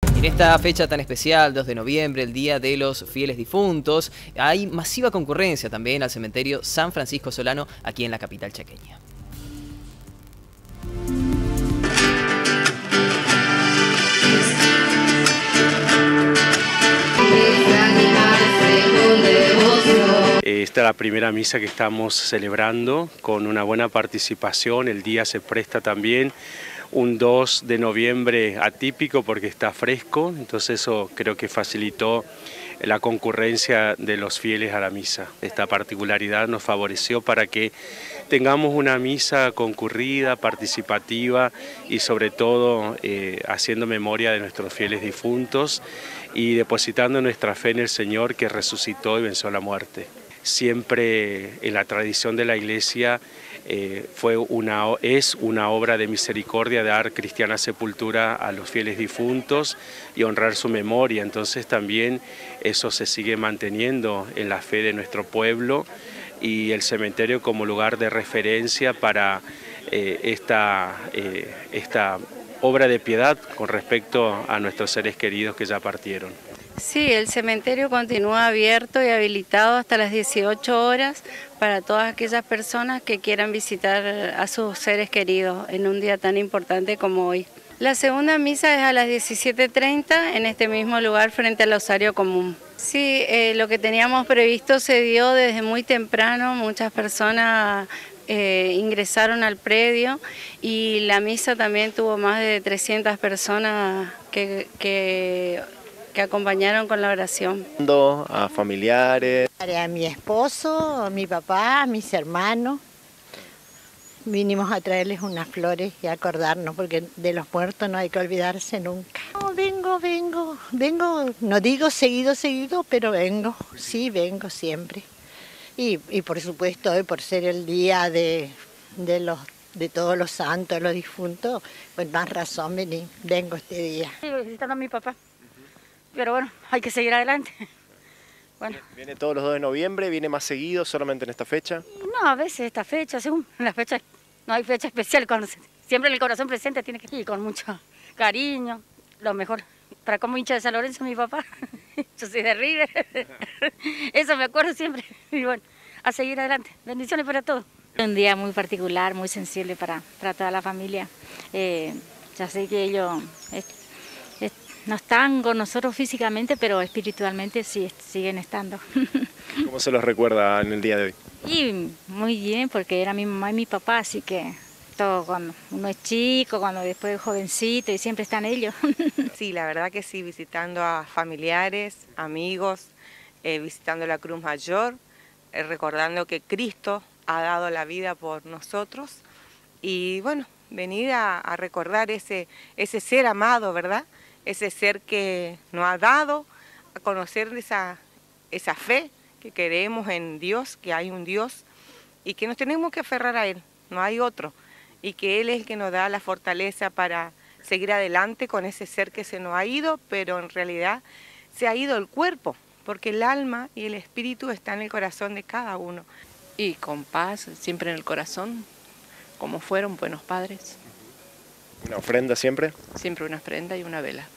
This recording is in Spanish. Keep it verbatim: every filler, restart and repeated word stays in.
En esta fecha tan especial, dos de noviembre, el Día de los Fieles Difuntos, hay masiva concurrencia también al cementerio San Francisco Solano, aquí en la capital chaqueña. Esta es la primera misa que estamos celebrando con una buena participación. El día se presta también un dos de noviembre atípico porque está fresco, entonces eso creo que facilitó la concurrencia de los fieles a la misa. Esta particularidad nos favoreció para que tengamos una misa concurrida, participativa y sobre todo eh, haciendo memoria de nuestros fieles difuntos y depositando nuestra fe en el Señor que resucitó y venció la muerte. Siempre en la tradición de la Iglesia eh, fue una, es una obra de misericordia dar cristiana sepultura a los fieles difuntos y honrar su memoria. Entonces también eso se sigue manteniendo en la fe de nuestro pueblo y el cementerio como lugar de referencia para eh, esta, eh, esta obra de piedad con respecto a nuestros seres queridos que ya partieron. Sí, el cementerio continúa abierto y habilitado hasta las dieciocho horas para todas aquellas personas que quieran visitar a sus seres queridos en un día tan importante como hoy. La segunda misa es a las diecisiete treinta en este mismo lugar frente al osario común. Sí, eh, lo que teníamos previsto se dio desde muy temprano, muchas personas eh, ingresaron al predio y la misa también tuvo más de trescientas personas que... que que acompañaron con la oración. A familiares. A mi esposo, a mi papá, a mis hermanos. Vinimos a traerles unas flores y acordarnos, porque de los muertos no hay que olvidarse nunca. No, vengo, vengo, vengo, no digo seguido, seguido, pero vengo, sí, vengo siempre. Y, y por supuesto, hoy por ser el día de, de, los, de todos los santos, los difuntos, pues más razón venir, vengo este día. Estoy visitando a mi papá. Pero bueno, hay que seguir adelante. Bueno. ¿Viene todos los dos de noviembre? ¿Viene más seguido solamente en esta fecha? No, a veces esta fecha, según la fecha, no hay fecha especial. Cuando se, siempre en el corazón presente tiene que ir con mucho cariño, lo mejor. Para como hincha de San Lorenzo, mi papá, yo soy de River, eso me acuerdo siempre. Y bueno, a seguir adelante. Bendiciones para todos. Un día muy particular, muy sensible para, para toda la familia. Eh, ya sé que ellos... No están con nosotros físicamente, pero espiritualmente sí siguen estando. ¿Cómo se los recuerda en el día de hoy? Y muy bien, porque era mi mamá y mi papá, así que todo cuando uno es chico, cuando después es jovencito y siempre están ellos. Sí, la verdad que sí, visitando a familiares, amigos, eh, visitando la Cruz Mayor, eh, recordando que Cristo ha dado la vida por nosotros y bueno, venir a, a recordar ese, ese ser amado, ¿verdad? Ese ser que nos ha dado a conocer esa, esa fe que creemos en Dios, que hay un Dios y que nos tenemos que aferrar a Él, no hay otro, y que Él es el que nos da la fortaleza para seguir adelante con ese ser que se nos ha ido, pero en realidad se ha ido el cuerpo, porque el alma y el espíritu están en el corazón de cada uno. Y con paz, siempre en el corazón, como fueron buenos padres. ¿Una ofrenda siempre? Siempre una ofrenda y una vela.